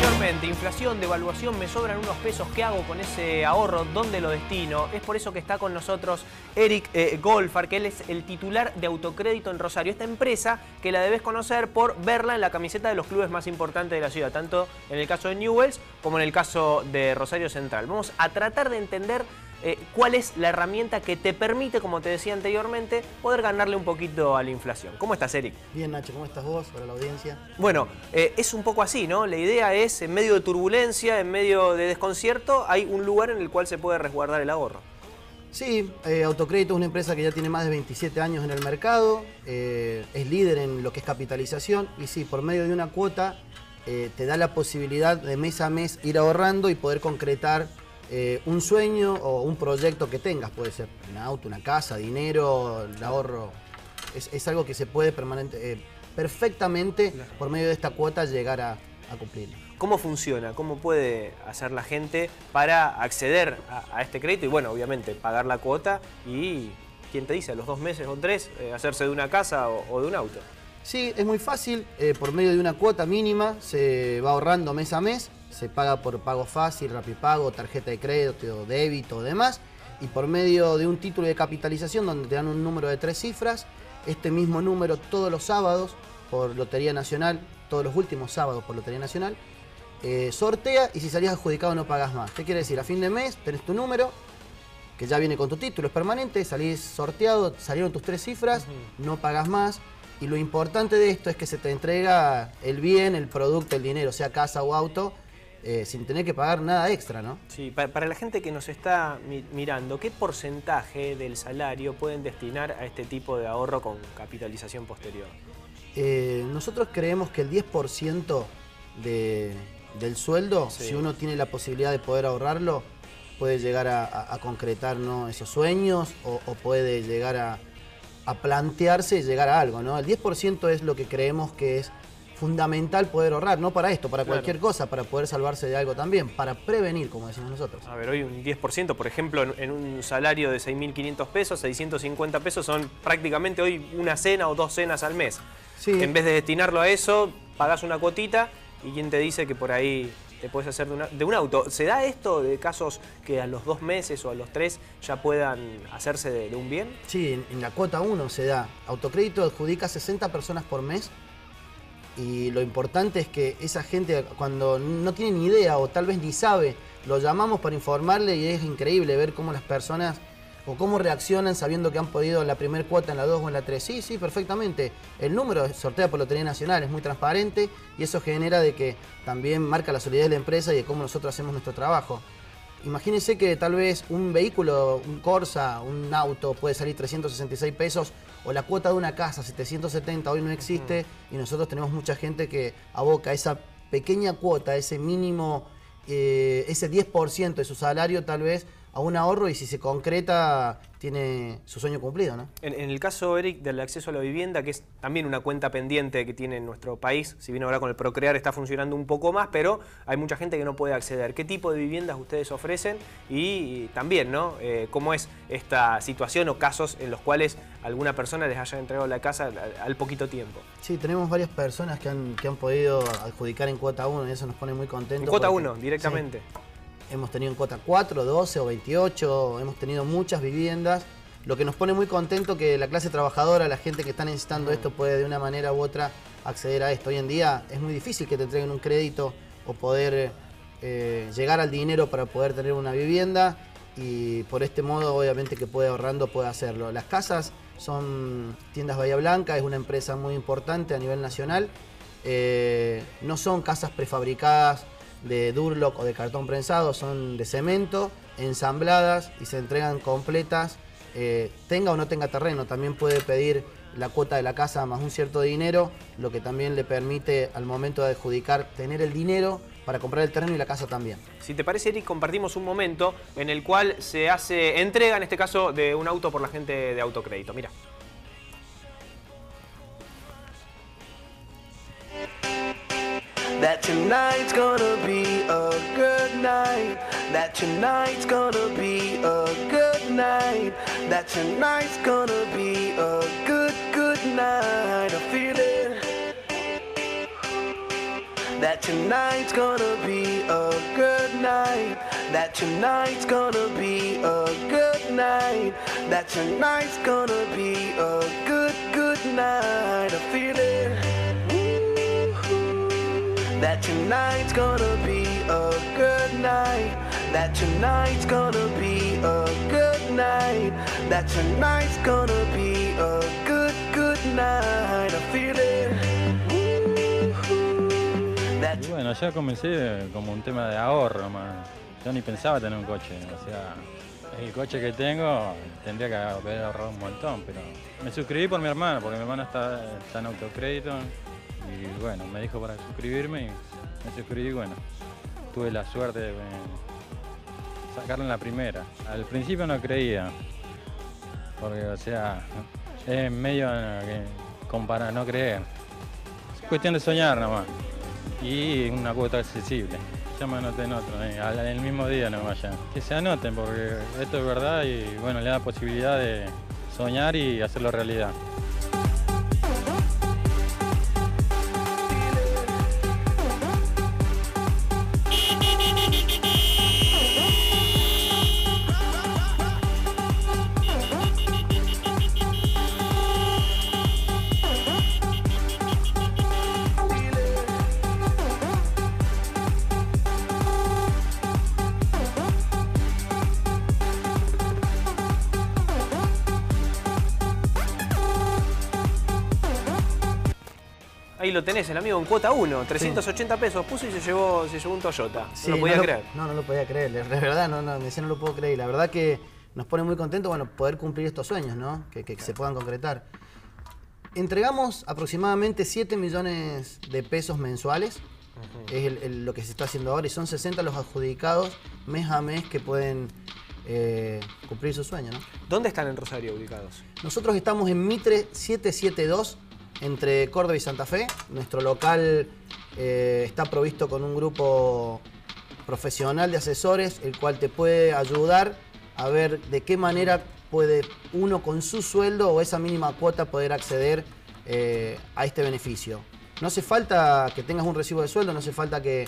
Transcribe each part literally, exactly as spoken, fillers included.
anteriormente, inflación, devaluación, me sobran unos pesos, ¿qué hago con ese ahorro? ¿Dónde lo destino? Es por eso que está con nosotros Eric eh, Golfar, que él es el titular de Autocrédito en Rosario. Esta empresa que la debes conocer por verla en la camiseta de los clubes más importantes de la ciudad, tanto en el caso de Newell's como en el caso de Rosario Central. Vamos a tratar de entender eh, cuál es la herramienta que te permite, como te decía anteriormente, poder ganarle un poquito a la inflación. ¿Cómo estás, Eric? Bien, Nacho, ¿cómo estás vos? Para la audiencia. Bueno, eh, es un poco así, ¿no? La idea es, en medio de turbulencia, en medio de desconcierto, hay un lugar en el cual se puede resguardar el ahorro. Sí, eh, Autocrédito es una empresa que ya tiene más de veintisiete años en el mercado, eh, es líder en lo que es capitalización y sí, por medio de una cuota eh, te da la posibilidad de mes a mes ir ahorrando y poder concretar eh, un sueño o un proyecto que tengas. Puede ser un auto, una casa, dinero, el ahorro. Es, es algo que se puede permanente, eh, perfectamente claro. por medio de esta cuota llegar a, a cumplir. ¿Cómo funciona? ¿Cómo puede hacer la gente para acceder a, a este crédito? Y bueno, obviamente, pagar la cuota y, ¿quién te dice? A los dos meses o tres, eh, hacerse de una casa o, o de un auto. Sí, es muy fácil. Eh, por medio de una cuota mínima se va ahorrando mes a mes. Se paga por pago fácil, Rapipago, tarjeta de crédito, débito o demás. Y por medio de un título de capitalización donde te dan un número de tres cifras. Este mismo número todos los sábados por Lotería Nacional, todos los últimos sábados por Lotería Nacional. Eh, sortea y si salís adjudicado no pagás más. ¿Qué quiere decir? A fin de mes tenés tu número, que ya viene con tu título, es permanente, salís sorteado, salieron tus tres cifras, uh-huh. no pagás más. Y lo importante de esto es que se te entrega el bien, el producto, el dinero, sea casa o auto, eh, sin tener que pagar nada extra, ¿no? Sí, para, para la gente que nos está mi mirando, ¿qué porcentaje del salario pueden destinar a este tipo de ahorro con capitalización posterior? Eh, nosotros creemos que el diez por ciento de... del sueldo, sí. si uno tiene la posibilidad de poder ahorrarlo, puede llegar a, a, a concretar, ¿no? esos sueños o, o puede llegar a, a plantearse y llegar a algo, ¿no? El diez por ciento es lo que creemos que es fundamental poder ahorrar, no para esto, para claro. cualquier cosa, para poder salvarse de algo también, para prevenir, como decimos nosotros. A ver, hoy un diez por ciento, por ejemplo, en, en un salario de seis mil quinientos pesos, seiscientos cincuenta pesos son prácticamente hoy una cena o dos cenas al mes. Sí. En vez de destinarlo a eso, pagás una cuotita. ¿Y quién te dice que por ahí te puedes hacer de, una, de un auto? ¿Se da esto de casos que a los dos meses o a los tres ya puedan hacerse de, de un bien? Sí, en, en la cuota uno se da. Autocrédito adjudica sesenta personas por mes y lo importante es que esa gente cuando no tiene ni idea o tal vez ni sabe, lo llamamos para informarle y es increíble ver cómo las personas o cómo reaccionan sabiendo que han podido en la primera cuota, en la dos o en la tres. Sí, sí, perfectamente. El número sortea por Lotería Nacional, es muy transparente y eso genera de que también marca la solidez de la empresa y de cómo nosotros hacemos nuestro trabajo. Imagínense que tal vez un vehículo, un Corsa, un auto puede salir trescientos sesenta y seis pesos o la cuota de una casa, setecientos setenta, hoy no existe y nosotros tenemos mucha gente que aboca esa pequeña cuota, ese mínimo, eh, ese diez por ciento de su salario tal vez a un ahorro y si se concreta tiene su sueño cumplido, ¿no? En, en el caso, Eric, del acceso a la vivienda, que es también una cuenta pendiente que tiene en nuestro país, si bien ahora con el Procrear está funcionando un poco más, pero hay mucha gente que no puede acceder. ¿Qué tipo de viviendas ustedes ofrecen? Y, y también, ¿no? Eh, ¿Cómo es esta situación o casos en los cuales alguna persona les haya entregado la casa al, al poquito tiempo? Sí, tenemos varias personas que han, que han podido adjudicar en cuota uno y eso nos pone muy contentos. En cuota uno, directamente. Sí. Hemos tenido en cuota cuatro, doce o veintiocho, hemos tenido muchas viviendas, lo que nos pone muy contento que la clase trabajadora, la gente que está necesitando esto puede de una manera u otra acceder a esto. Hoy en día es muy difícil que te entreguen un crédito o poder eh, llegar al dinero para poder tener una vivienda y por este modo obviamente que puede ahorrando puede hacerlo. Las casas son Tiendas Bahía Blanca, es una empresa muy importante a nivel nacional, eh, no son casas prefabricadas de Durlock o de cartón prensado, son de cemento, ensambladas y se entregan completas, eh, tenga o no tenga terreno, también puede pedir la cuota de la casa más un cierto dinero, lo que también le permite al momento de adjudicar tener el dinero para comprar el terreno y la casa también. Si te parece, Eric, compartimos un momento en el cual se hace entrega, en este caso, de un auto por la gente de Autocrédito. Mira. That tonight's gonna be a good night. That tonight's gonna be a good night. That tonight's gonna be a good, good night. I feel it. that tonight's gonna be a good night, that tonight's gonna be a good night, that tonight's gonna be a good, good night. I feel it. That tonight's gonna be a good night, that tonight's gonna be a good night, that tonight's gonna be a good, good night. I feel it. Y bueno, yo comencé como un tema de ahorro, más. Yo ni pensaba tener un coche, o sea, el coche que tengo tendría que haber ahorrado un montón, pero me suscribí por mi hermano, porque mi hermano está, está en autocrédito y bueno, me dijo para suscribirme y me suscribí y bueno, tuve la suerte de sacarlo en la primera. Al principio no creía, porque o sea, es medio que comparar, no creer. Es cuestión de soñar nomás. Y una cuota accesible. Ya me anoté en otro, eh, al el mismo día no vayan. Que se anoten porque esto es verdad y bueno, le da posibilidad de soñar y hacerlo realidad. Ahí lo tenés, el amigo en cuota uno, trescientos ochenta pesos puso y se llevó, se llevó un Toyota. Sí, no lo podía no creer. No, no lo podía creer. De verdad, no, no, me decía no lo puedo creer. La verdad que nos pone muy contentos, bueno, poder cumplir estos sueños, ¿no? Que, que se puedan concretar. Entregamos aproximadamente siete millones de pesos mensuales. Uh-huh. Es el, el, lo que se está haciendo ahora y son sesenta los adjudicados mes a mes que pueden eh, cumplir su sueño, ¿no? ¿Dónde están en Rosario ubicados? Nosotros estamos en Mitre setecientos setenta y dos. Entre Córdoba y Santa Fe. Nuestro local eh, está provisto con un grupo profesional de asesores, el cual te puede ayudar a ver de qué manera puede uno con su sueldo o esa mínima cuota poder acceder eh, a este beneficio. No hace falta que tengas un recibo de sueldo, no hace falta que,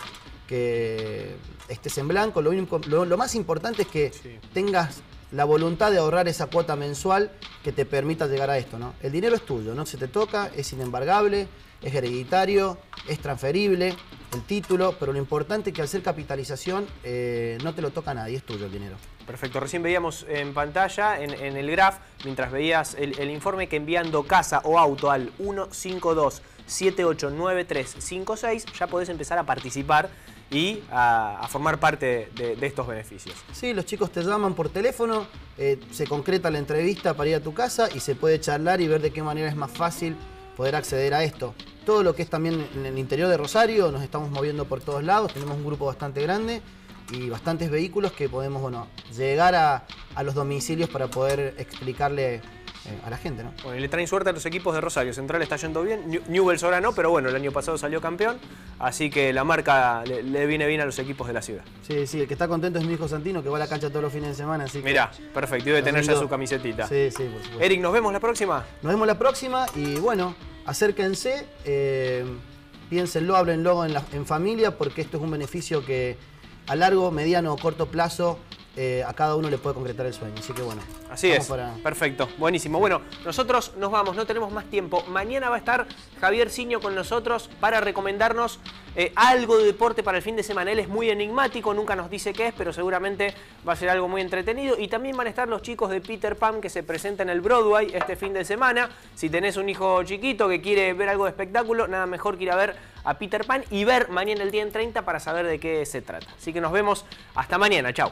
que estés en blanco. Lo, único, lo, lo más importante es que sí. tengas la voluntad de ahorrar esa cuota mensual que te permita llegar a esto, ¿no? El dinero es tuyo, no se te toca, es inembargable, es hereditario, es transferible, el título, pero lo importante es que al ser capitalización eh, no te lo toca a nadie, es tuyo el dinero. Perfecto, recién veíamos en pantalla, en, en el graph, mientras veías el, el informe, que enviando casa o auto al uno cinco dos, siete ocho nueve tres cinco seis ya podés empezar a participar y a, a formar parte de, de estos beneficios. Sí, los chicos te llaman por teléfono, eh, se concreta la entrevista para ir a tu casa y se puede charlar y ver de qué manera es más fácil poder acceder a esto. Todo lo que es también en el interior de Rosario, nos estamos moviendo por todos lados, tenemos un grupo bastante grande y bastantes vehículos que podemos, bueno, llegar a, a los domicilios para poder explicarle Eh, a la gente, ¿no? Bueno, y le traen suerte a los equipos de Rosario. Central está yendo bien, New Newell's ahora no, pero bueno, el año pasado salió campeón, así que la marca le, le viene bien a los equipos de la ciudad. Sí, sí, el que está contento es mi hijo Santino, que va a la cancha todos los fines de semana, así que... Mirá, perfecto, debe tener ya su camisetita. Sí, sí, por supuesto. Eric, ¿nos vemos la próxima? Nos vemos la próxima y bueno, acérquense, eh, piénsenlo, háblenlo en, la, en familia, porque esto es un beneficio que a largo, mediano o corto plazo Eh, a cada uno le puede concretar el sueño, así que bueno. Así es, para... perfecto, buenísimo. Bueno, nosotros nos vamos, no tenemos más tiempo. Mañana va a estar Javier Siño con nosotros para recomendarnos eh, algo de deporte para el fin de semana. Él es muy enigmático, nunca nos dice qué es, pero seguramente va a ser algo muy entretenido. Y también van a estar los chicos de Peter Pan que se presentan en el Broadway este fin de semana. Si tenés un hijo chiquito que quiere ver algo de espectáculo, nada mejor que ir a ver a Peter Pan y ver mañana el día en treinta para saber de qué se trata. Así que nos vemos hasta mañana, chau.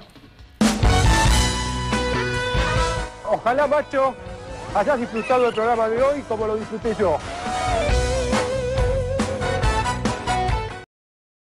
Ojalá, macho, hayas disfrutado del programa de hoy como lo disfruté yo.